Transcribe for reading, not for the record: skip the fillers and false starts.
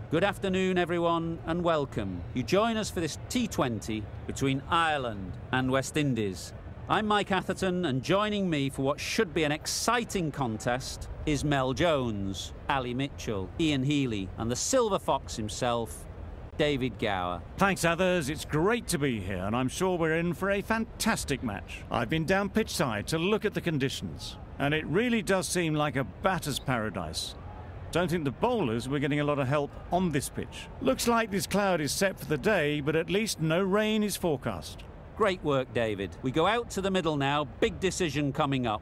Good afternoon, everyone, and welcome. You join us for this T20 between Ireland and West Indies. I'm Mike Atherton, and joining me for what should be an exciting contest is Mel Jones, Ali Mitchell, Ian Healy, and the Silver Fox himself, David Gower. Thanks, others. It's great to be here, and I'm sure we're in for a fantastic match. I've been down pitch side to look at the conditions, and it really does seem like a batter's paradise. Don't think the bowlers were getting a lot of help on this pitch. Looks like this cloud is set for the day, but at least no rain is forecast. Great work, David. We go out to the middle now. Big decision coming up.